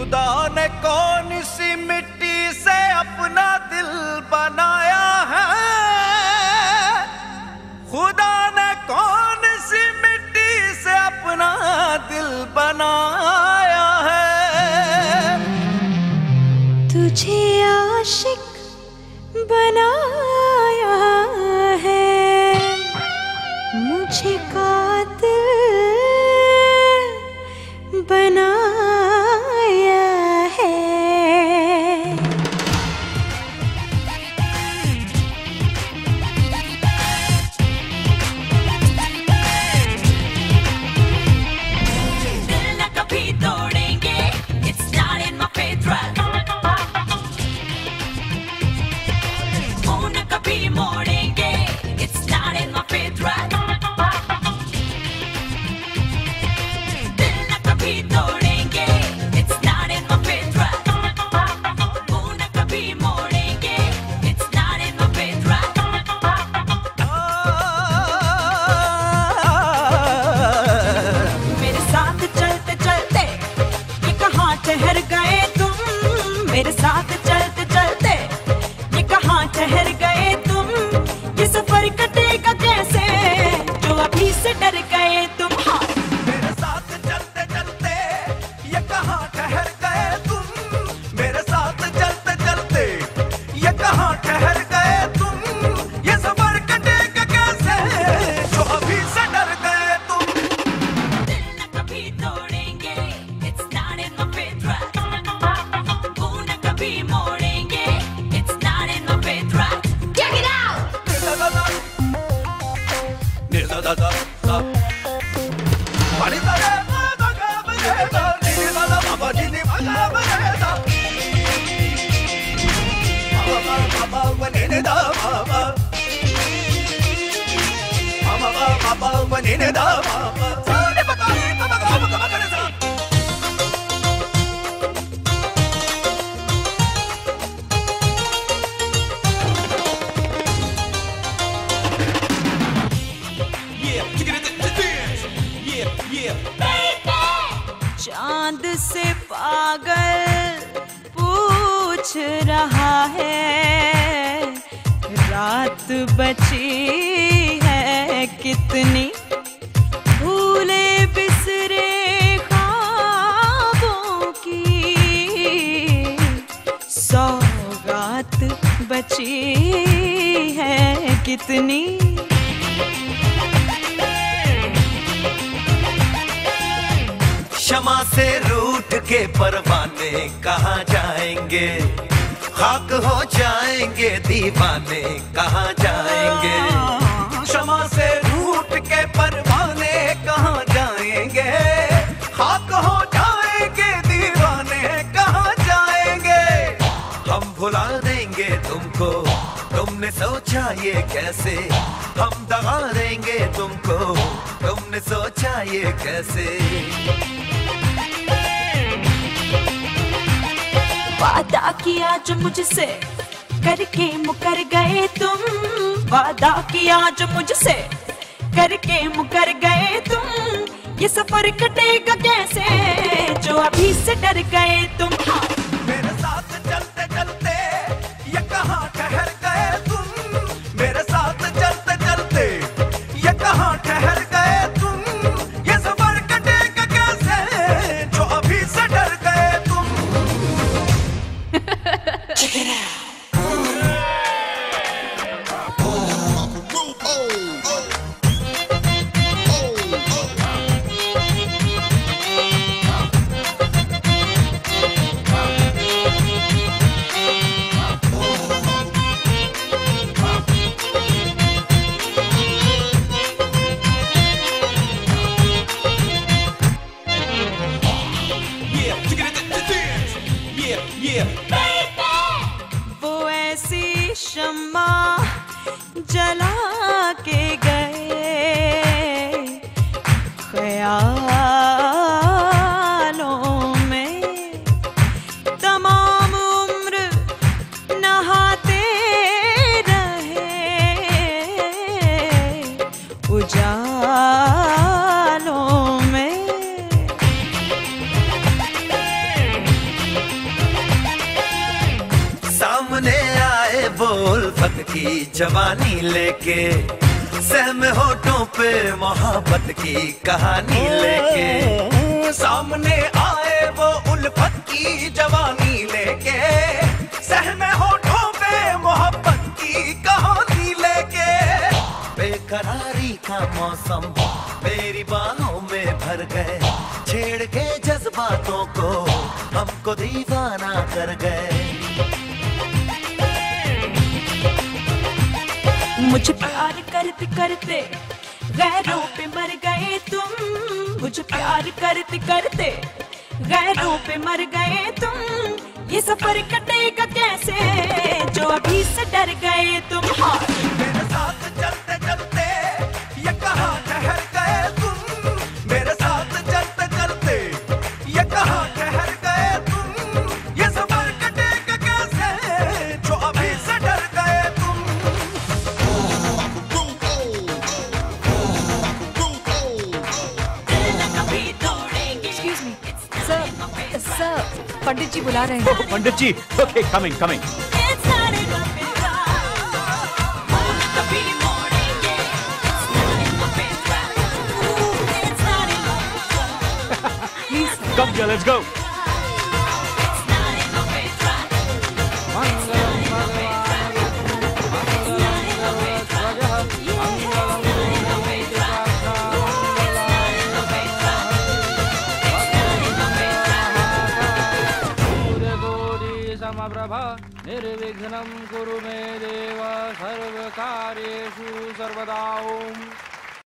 खुदा ने कौन सी मिट्टी से अपना दिल बनाया है, खुदा ने कौन सी मिट्टी से अपना दिल बनाया है। तुझे आशिक बनाया है, मुझे कातिल बनाया है। दिल न कभी तोड़ेंगे, it's not in my faith. मुंह न कभी मोड़ेंगे, it's not in my faith. दिल न कभी तोड़ेंगे, it's not in my faith. मुंह न कभी मोड़ेंगे, it's not in my faith. मेरे साथ चलते चलते ये कहाँ ठहर गए तुम, मेरे साथ चलते चलते ये कहाँ ठहर गए तुम, ये सफर कटेगा कैसे जो अभी से डर गए तुम। हाँ मेरे साथ चलते चलते ये कहाँ ठहर गए तुम, मेरे साथ चलते चलते ये कहाँ ठहर गए तुम, ये सफर कटेगा कैसे जो अभी से डर गए तुम। दिल न कभी तोड़ेंगे, it's not in my faith. मुंह न कभी मोड़ेंगे, it's not in my faith. Check it out. चांद से पागल पूछ रहा है, रात बची है कितनी, भूले बिसरे ख्वाबों की सौगात बची है कितनी। क्षमा से रूठ के परवाने कहाँ जाएंगे, खाक हो जाएंगे दीवाने कहाँ जाएंगे। क्षमा से रूठ के परवाने कहाँ जाएंगे, खाक हो जाएंगे दीवाने कहाँ जाएंगे। हम भुला देंगे तुमको, तुमने सोचा ये कैसे, हम दगा देंगे तुमको, तुमने सोचा ये कैसे। वादा किया जो मुझसे करके मुकर गए तुम, वादा किया जो मुझसे करके मुकर गए तुम, ये सफर कटेगा कैसे जो अभी से डर गए तुम। हाँ मेरे साथ चलते चलते ये कहाँ ठहर गए तुम, मेरे साथ चलते चलते ये कहाँ ठहर गए तुम, ये सफर कटेगा कैसे जो अभी से डर गए तुम। check it out. वो ऐसी शम्मा जला के गए ख्यालों में, तमाम उम्र नहाते रहे उजालों में। जवानी लेके, सहम होठों पे मोहब्बत की कहानी लेके, सामने आए वो उल्फत की जवानी लेके, सहम होठों पे मोहब्बत की कहानी लेके। बेकरारी का मौसम मेरी बाहों में भर गए, छेड़ के जज्बातों को हमको दीवाना कर गए। मुझे प्यार करते करते गैरों पे मर गए तुम, मुझे प्यार करते करते गैरों पे मर गए तुम। ये सफर कटेगा कैसे जो अभी से डर गए तुम। हाँ मेरे साथ चलते चलते ये कहाँ ठहर गए तुम, मेरे साथ चलते चलते ये कहाँ ठहर गए तुम। ये सफर कटेगा कैसे जो अभी से डर गए तुम। एक्सक्यूज मी सर, सर पंडित जी बुला रहे हैं। पंडित जी, okay, coming coming. Come here, let's go. समप्रभा निर्विघ्नं कुरु मे देव सर्वकार्येषु सर्वदा। ओम।